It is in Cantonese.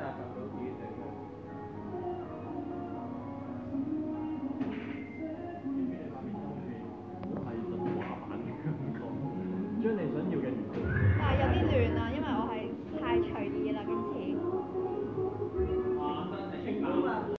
集到自己寫嘅。 都係神話版嘅感覺，將你想要嘅